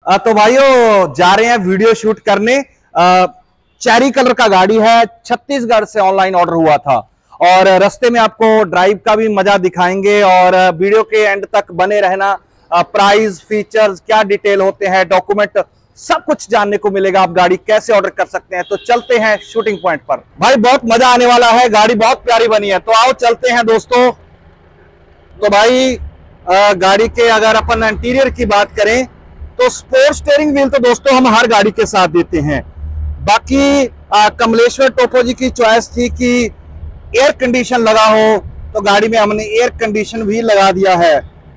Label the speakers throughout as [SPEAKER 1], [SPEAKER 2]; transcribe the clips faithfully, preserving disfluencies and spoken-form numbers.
[SPEAKER 1] आ, तो भाइयों जा रहे हैं वीडियो शूट करने। आ, चेरी कलर का गाड़ी है, छत्तीसगढ़ से ऑनलाइन ऑर्डर हुआ था और रास्ते में आपको ड्राइव का भी मजा दिखाएंगे और वीडियो के एंड तक बने रहना। प्राइस, फीचर्स, क्या डिटेल होते हैं, डॉक्यूमेंट, सब कुछ जानने को मिलेगा। आप गाड़ी कैसे ऑर्डर कर सकते हैं। तो चलते हैं शूटिंग पॉइंट पर। भाई बहुत मजा आने वाला है, गाड़ी बहुत प्यारी बनी है। तो आओ चलते हैं दोस्तों। तो भाई आ, गाड़ी के अगर अपन इंटीरियर की बात करें तो स्पोर्ट स्टीयरिंग व्हील तो दोस्तों हम हर गाड़ी के साथ देते हैं। बाकी आ, कमलेश्वर टोपो जी की चॉइस थी कि एयर कंडीशन लगा हो, तो गाड़ी में हमने एयर कंडीशन भी लगा दिया है।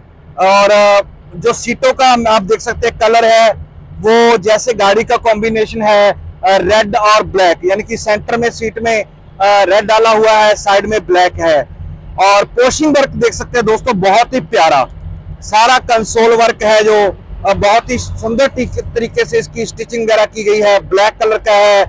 [SPEAKER 1] और आ, जो सीटों का आप देख सकते हैं कलर है वो जैसे गाड़ी का कॉम्बिनेशन है रेड और ब्लैक, यानी कि सेंटर में सीट में रेड डाला हुआ है, साइड में ब्लैक है। और पोशिंग वर्क देख सकते हैं दोस्तों, बहुत ही प्यारा सारा कंसोल वर्क है जो बहुत ही सुंदर तरीके से इसकी स्टिचिंग वगैरह की गई है। ब्लैक कलर का है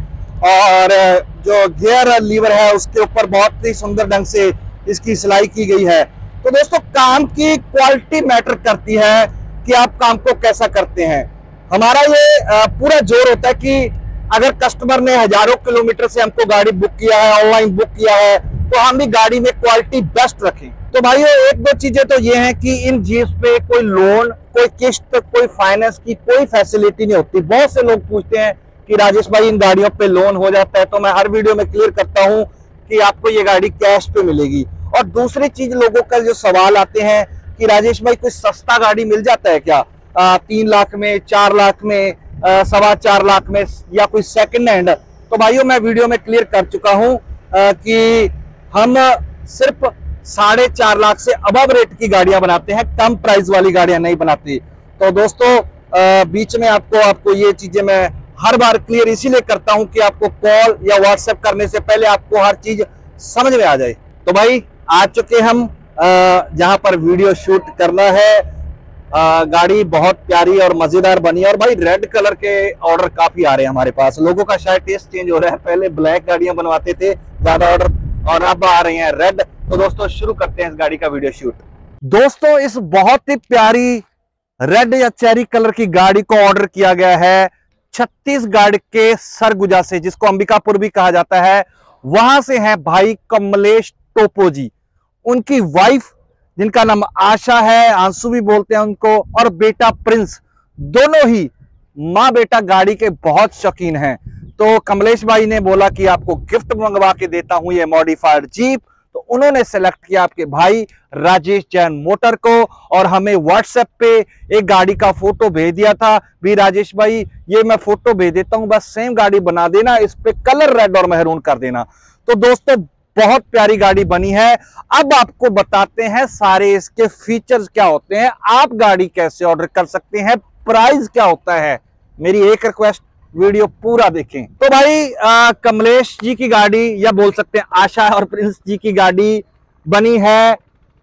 [SPEAKER 1] और जो गियर लीवर है उसके ऊपर बहुत ही सुंदर ढंग से इसकी सिलाई की गई है। तो दोस्तों काम की क्वालिटी मैटर करती है कि आप काम को कैसा करते हैं। हमारा ये पूरा जोर होता है कि अगर कस्टमर ने हजारों किलोमीटर से हमको गाड़ी बुक किया है, ऑनलाइन बुक किया है, तो हम भी गाड़ी में क्वालिटी बेस्ट रखें। तो भाइयों एक दो चीजें तो ये हैं कि इन जीप पे कोई लोन, कोई किस्त, कोई फाइनेंस की कोई फैसिलिटी नहीं होती। बहुत से लोग पूछते हैं कि राजेश भाई इन गाड़ियों पे लोन हो जाता है, तो मैं हर वीडियो में क्लियर करता हूं कि आपको ये गाड़ी कैश पे मिलेगी। और दूसरी चीज लोगों का जो सवाल आते हैं कि राजेश भाई कोई सस्ता गाड़ी मिल जाता है क्या, आ, तीन लाख में, चार लाख में, आ, सवा चार लाख में, या कोई सेकंड हैंड। तो भाइयों मैं वीडियो में क्लियर कर चुका हूं कि हम सिर्फ साढ़े चार लाख से अबव रेट की गाड़ियां बनाते हैं, कम प्राइस वाली गाड़ियां नहीं बनाते। तो दोस्तों आ, बीच में आपको आपको ये चीजें मैं हर बार क्लियर इसीलिए करता हूं कि आपको कॉल या व्हाट्सएप करने से पहले आपको हर चीज समझ में आ जाए। तो भाई आ चुके हम जहां पर वीडियो शूट करना है। आ, गाड़ी बहुत प्यारी और मजेदार बनी है। और भाई रेड कलर के ऑर्डर काफी आ रहे हैं हमारे पास। लोगों का शायद टेस्ट चेंज हो रहा है, पहले ब्लैक गाड़ियां बनवाते थे ज्यादा ऑर्डर, और अब आ रही हैं रेड। तो दोस्तों शुरू करते हैं इस गाड़ी का वीडियो शूट। दोस्तों इस बहुत ही प्यारी रेड या चेरी कलर की गाड़ी को ऑर्डर किया गया है छत्तीसगढ़ के सरगुजा से, जिसको अंबिकापुर भी कहा जाता है। वहां से हैं भाई कमलेश टोपो जी, उनकी वाइफ जिनका नाम आशा है, आंसू भी बोलते हैं उनको, और बेटा प्रिंस, दोनों ही माँ बेटा गाड़ी के बहुत शौकीन हैं। तो कमलेश भाई ने बोला कि आपको गिफ्ट मंगवा के देता हूं ये मॉडिफाइड जीप। तो उन्होंने सेलेक्ट किया आपके भाई राजेश जैन मोटर को, और हमें व्हाट्सएप पे एक गाड़ी का फोटो भेज दिया था। भी राजेश भाई ये मैं फोटो भेज देता हूं, बस सेम गाड़ी बना देना, इस पे कलर रेड और मैरून कर देना। तो दोस्तों बहुत प्यारी गाड़ी बनी है। अब आपको बताते हैं सारे इसके फीचर्स क्या होते हैं, आप गाड़ी कैसे ऑर्डर कर सकते हैं, प्राइस क्या होता है। मेरी एक रिक्वेस्ट, वीडियो पूरा देखें। तो भाई आ, कमलेश जी की गाड़ी, या बोल सकते हैं आशा और प्रिंस जी की गाड़ी बनी है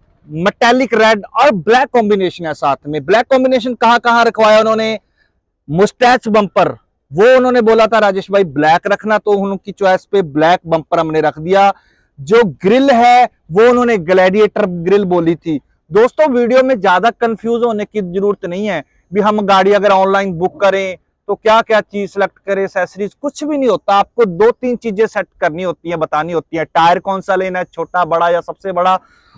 [SPEAKER 1] मेटालिक रेड और ब्लैक कॉम्बिनेशन है। साथ में ब्लैक कॉम्बिनेशन कहां कहां रखवाया उन्होंने, मुस्टैच बम्पर, वो उन्होंने बोला था राजेश भाई ब्लैक रखना, तो उनकी चॉइस पे ब्लैक बम्पर हमने रख दिया। जो ग्रिल है वो उन्होंने ग्लैडिएटर ग्रिल बोली थी। दोस्तों वीडियो में ज्यादा कंफ्यूज होने की जरूरत नहीं है। भी हम गाड़ी अगर ऑनलाइन बुक करें तो क्या क्या चीज सेलेक्ट करें, एक्सेसरीज, कुछ भी नहीं होता। आपको दो तीन चीजें सेट करनी होती हैं, बतानी होती है। टायर कौन सा लेना है, छोटा बड़ा या सबसे बड़ा,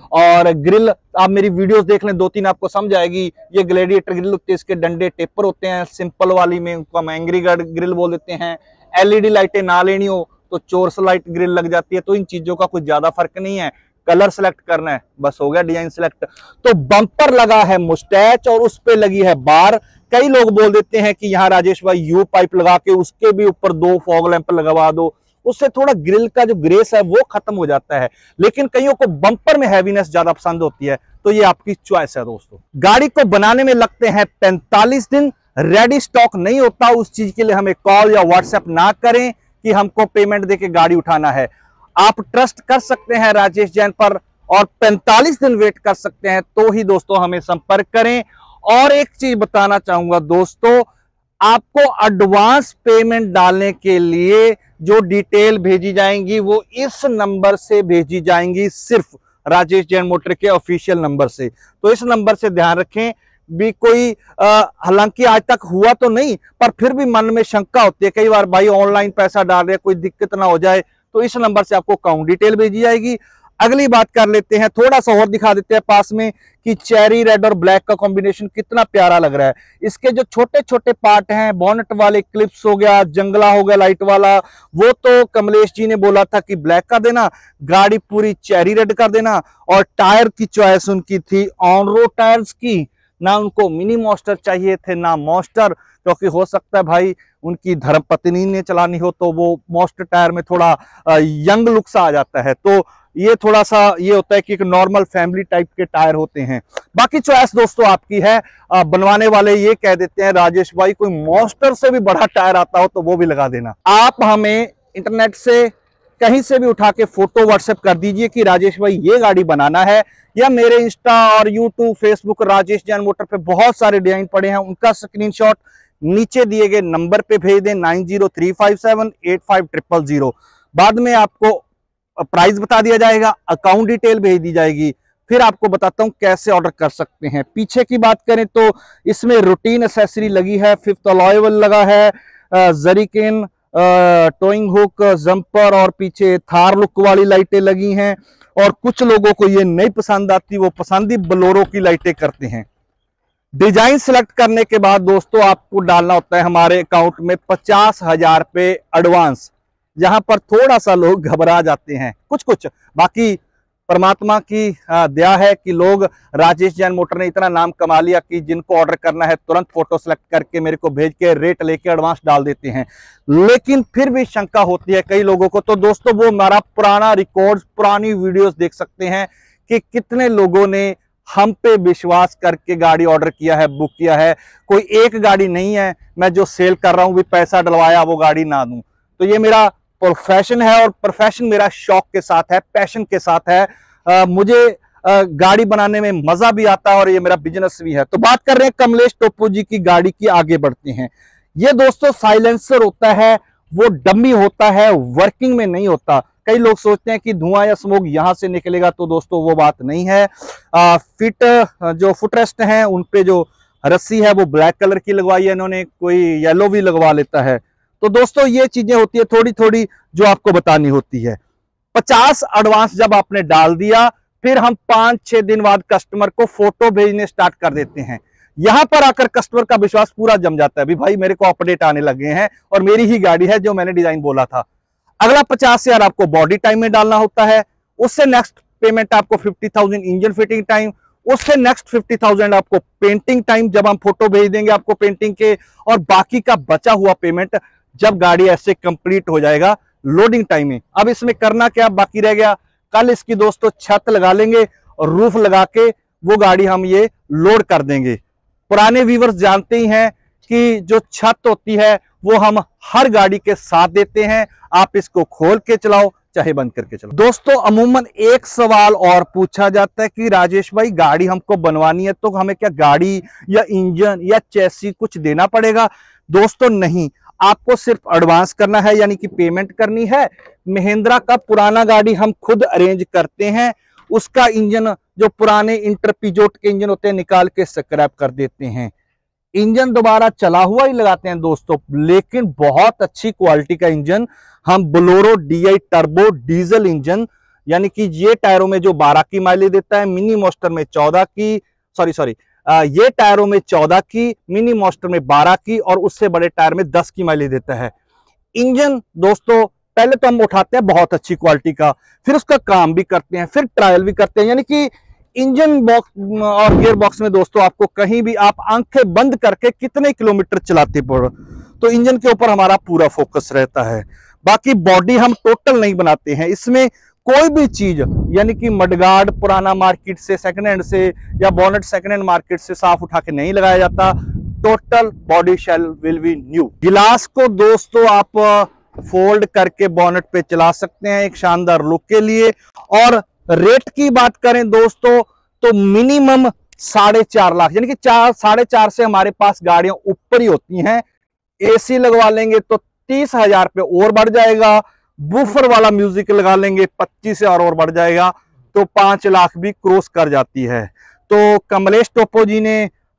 [SPEAKER 1] और ग्रिल आप मेरी वीडियोस देख लें, दो तीन आपको समझ आएगी। ये ग्लैडिएटर ग्रिल होती है, इसके डंडे टेपर होते हैं, सिंपल वाली में उनको हम एंग्री ग्रिल बोल देते हैं। एलईडी लाइटें ना लेनी हो तो चोरस लाइट ग्रिल लग जाती है। तो इन चीजों का कुछ ज्यादा फर्क नहीं है, कलर सेलेक्ट करना है, बस हो गया डिजाइन सेलेक्ट। तो बम्पर लगा है मुस्टैच और उस पे लगी है बार। कई लोग बोल देते हैं कि यहाँ राजेश भाई यू पाइप लगा के उसके भी ऊपर दो फॉग लैंप लगवा दो, उससे थोड़ा ग्रिल का जो ग्रेस है वो खत्म हो जाता है। लेकिन कईयों को बम्पर में हैवीनेस ज्यादा पसंद होती है, तो ये आपकी चॉइस है दोस्तों। गाड़ी को बनाने में लगते हैं पैंतालीस दिन, रेडी स्टॉक नहीं होता। उस चीज के लिए हमें कॉल या व्हाट्सएप ना करें कि हमको पेमेंट देके गाड़ी उठाना है। आप ट्रस्ट कर सकते हैं राजेश जैन पर और पैंतालीस दिन वेट कर सकते हैं, तो ही दोस्तों हमें संपर्क करें। और एक चीज बताना चाहूंगा दोस्तों, आपको एडवांस पेमेंट डालने के लिए जो डिटेल भेजी जाएंगी वो इस नंबर से भेजी जाएंगी, सिर्फ राजेश जैन मोटर के ऑफिशियल नंबर से। तो इस नंबर से ध्यान रखें, भी कोई, हालांकि आज तक हुआ तो नहीं, पर फिर भी मन में शंका होती है कई बार, भाई ऑनलाइन पैसा डाल रहे कोई दिक्कत ना हो जाए, तो इस नंबर से आपको अकाउंट डिटेल भेजी जाएगी। अगली बात कर लेते हैं, थोड़ा सा और दिखा देते हैं पास में कि चेरी रेड और ब्लैक का कॉम्बिनेशन कितना प्यारा लग रहा है। इसके जो छोटे छोटे पार्ट हैं, बोनट वाले क्लिप्स हो गया, जंगला हो गया लाइट वाला, वो तो कमलेश जी ने बोला था कि ब्लैक का देना, गाड़ी पूरी चेरी रेड कर देना। और टायर की चॉइस उनकी थी ऑन रोड टायर्स की, ना उनको मिनी मॉन्स्टर चाहिए थे ना मॉन्स्टर, क्योंकि हो सकता है भाई उनकी धर्मपत्नी ने चलानी हो तो वो मॉन्स्टर टायर में थोड़ा यंग लुक सा आ जाता है, तो ये थोड़ा सा ये होता है कि एक नॉर्मल फैमिली टाइप के टायर होते हैं। बाकी चॉइस दोस्तों आपकी है, आ, बनवाने वाले ये कह देते हैं राजेश भाई कोई मॉन्स्टर से भी बड़ा टायर आता हो तो वो भी लगा देना। आप हमें इंटरनेट से कहीं से भी उठा के फोटो व्हाट्सएप कर दीजिए कि राजेश भाई ये गाड़ी बनाना है, या मेरे इंस्टा और YouTube Facebook Rajesh Jain motor पे बहुत सारे डिजाइन पड़े हैं, उनका स्क्रीनशॉट नीचे दिए गए नंबर पे भेज दें nine zero three five seven eight five triple zero. बाद में आपको प्राइस बता दिया जाएगा, अकाउंट डिटेल भेज दी जाएगी, फिर आपको बताता हूं कैसे ऑर्डर कर सकते हैं। पीछे की बात करें तो इसमें रूटीन एक्सेसरी लगी है, फिफ्थ अलॉय व्हील लगा है, जरीकेन टोइंग हुक, जंपर और पीछे थार लुक वाली लाइटें लगी हैं। और कुछ लोगों को ये नहीं पसंद आती, वो पसंदी बोलेरो की लाइटें करते हैं। डिजाइन सिलेक्ट करने के बाद दोस्तों आपको डालना होता है हमारे अकाउंट में पचास हजार रुपए एडवांस, जहां पर थोड़ा सा लोग घबरा जाते हैं कुछ कुछ, बाकी परमात्मा की दया है कि लोग राजेश जैन मोटर ने इतना नाम कमा लिया कि जिनको ऑर्डर करना है तुरंत फोटो सेलेक्ट करके मेरे को भेज के रेट लेके एडवांस डाल देते हैं। लेकिन फिर भी शंका होती है कई लोगों को, तो दोस्तों वो हमारा पुराना रिकॉर्ड, पुरानी वीडियोस देख सकते हैं कि कितने लोगों ने हम पे विश्वास करके गाड़ी ऑर्डर किया है, बुक किया है। कोई एक गाड़ी नहीं है मैं जो सेल कर रहा हूं भी पैसा डलवाया वो गाड़ी ना दूं, तो ये मेरा प्रोफेशन है, और प्रोफेशन मेरा शौक के साथ है, पैशन के साथ है। आ, मुझे आ, गाड़ी बनाने में मजा भी आता है और ये मेरा बिजनेस भी है। तो बात कर रहे हैं कमलेश टोप्पो जी की गाड़ी की, आगे बढ़ते हैं। ये दोस्तों साइलेंसर होता है, वो डमी होता है, वर्किंग में नहीं होता। कई लोग सोचते हैं कि धुआं या स्मोक यहां से निकलेगा, तो दोस्तों वो बात नहीं है। आ, फिट जो फुटरेस्ट हैं उन पे जो रस्सी है वो ब्लैक कलर की लगवाई है इन्होंने, कोई येलो भी लगवा लेता है। तो दोस्तों ये चीजें होती है थोड़ी थोड़ी जो आपको बतानी होती है। पचास एडवांस जब आपने डाल दिया, फिर हम पांच छह दिन बाद कस्टमर को फोटो भेजने स्टार्ट कर देते हैं। यहां पर आकर कस्टमर का विश्वास पूरा जम जाता है, भी भाई मेरे को अपडेट आने लगे हैं और मेरी ही गाड़ी है जो मैंने डिजाइन बोला था। अगला पचास हजार आपको बॉडी टाइम में डालना होता है, उससे नेक्स्ट पेमेंट आपको fifty thousand engine fitting time, उससे नेक्स्ट फिफ्टी थाउजेंड आपको पेंटिंग टाइम, जब हम फोटो भेज देंगे आपको पेंटिंग के, और बाकी का बचा हुआ पेमेंट जब गाड़ी ऐसे कंप्लीट हो जाएगा लोडिंग टाइम में। अब इसमें करना क्या बाकी रह गया, कल इसकी दोस्तों छत लगा लेंगे और रूफ लगा के वो गाड़ी हम ये लोड कर देंगे। पुराने व्यूवर्स जानते ही हैं कि जो छत होती है वो हम हर गाड़ी के साथ देते हैं, आप इसको खोल के चलाओ चाहे बंद करके चलाओ। दोस्तों अमूमन एक सवाल और पूछा जाता है कि राजेश भाई गाड़ी हमको बनवानी है तो हमें क्या गाड़ी या इंजन या चैसी कुछ देना पड़ेगा? दोस्तों नहीं, आपको सिर्फ एडवांस करना है, यानी कि पेमेंट करनी है। महिंद्रा का पुराना गाड़ी हम खुद अरेंज करते हैं, उसका इंजन जो पुराने इंटर पिजोट के इंजन होते हैं निकाल के स्क्रैप कर देते हैं, इंजन दोबारा चला हुआ ही लगाते हैं दोस्तों। लेकिन बहुत अच्छी क्वालिटी का इंजन हम Bolero DI turbo diesel engine, यानी कि ये टायरों में जो बारह की माइलेज देता है, मिनी मॉन्स्टर में चौदह की, सॉरी सॉरी ये टायरों में चौदह की, मिनी मॉन्स्टर में बारह की, और उससे बड़े टायर में दस की माइलेज देता है। इंजन दोस्तों पहले तो हम उठाते हैं बहुत अच्छी क्वालिटी का, फिर उसका काम भी करते हैं, फिर ट्रायल भी करते हैं, यानी कि इंजन बॉक्स और गियर बॉक्स में दोस्तों आपको कहीं भी आप आंखें बंद करके कितने किलोमीटर चलाते पड़ो, तो इंजन के ऊपर हमारा पूरा फोकस रहता है। बाकी बॉडी हम टोटल नहीं बनाते हैं, इसमें कोई भी चीज यानी कि मडगार्ड पुराना मार्केट से सेकंड हैंड से या बोनेट सेकंड हैंड मार्केट से साफ उठा के नहीं लगाया जाता, total body shell will be new. गिलास को दोस्तों आप फोल्ड करके बोनेट पे चला सकते हैं एक शानदार लुक के लिए। और रेट की बात करें दोस्तों तो मिनिमम साढ़े चार लाख यानी कि चार साढ़े चार से हमारे पास गाड़ियां ऊपर ही होती हैं। एसी लगवा लेंगे तो तीस हजार पे और बढ़ जाएगा, बूफर वाला म्यूजिक लगा लेंगे पच्चीस से और, और बढ़ जाएगा तो पांच लाख भी क्रॉस कर जाती है। तो कमलेश टोप्पो जी ने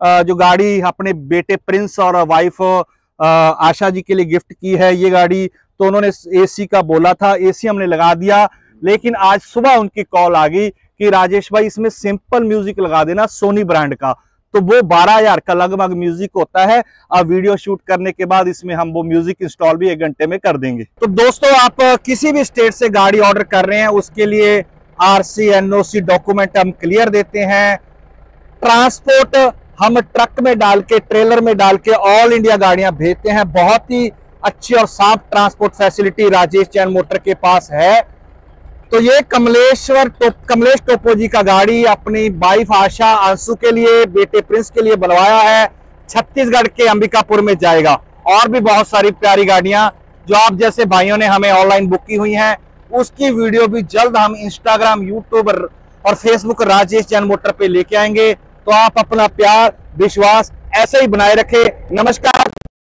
[SPEAKER 1] जो गाड़ी अपने बेटे प्रिंस और वाइफ आशा जी के लिए गिफ्ट की है ये गाड़ी, तो उन्होंने एसी का बोला था, एसी हमने लगा दिया। लेकिन आज सुबह उनकी कॉल आ गई कि राजेश भाई इसमें सिंपल म्यूजिक लगा देना सोनी ब्रांड का, तो वो बारह हजार का लगभग म्यूजिक होता है। अब वीडियो शूट करने के बाद इसमें हम वो म्यूजिक इंस्टॉल भी एक घंटे में कर देंगे। तो दोस्तों आप किसी भी स्टेट से गाड़ी ऑर्डर कर रहे हैं उसके लिए आरसी एनओसी डॉक्यूमेंट हम क्लियर देते हैं। ट्रांसपोर्ट हम ट्रक में डाल के, ट्रेलर में डाल के ऑल इंडिया गाड़ियां भेजते हैं। बहुत ही अच्छी और साफ transport facility Rajesh Jain motor के पास है। तो ये कमलेश्वर टोप कमलेश टोपो जी का गाड़ी अपनी वाइफ आशा, आंसू के लिए, बेटे प्रिंस के लिए बनवाया है। छत्तीसगढ़ के अंबिकापुर में जाएगा। और भी बहुत सारी प्यारी गाड़ियां जो आप जैसे भाइयों ने हमें ऑनलाइन बुक की हुई हैं, उसकी वीडियो भी जल्द हम इंस्टाग्राम, यूट्यूब और फेसबुक राजेश जैन मोटर पे लेके आएंगे। तो आप अपना प्यार, विश्वास ऐसे ही बनाए रखें। नमस्कार।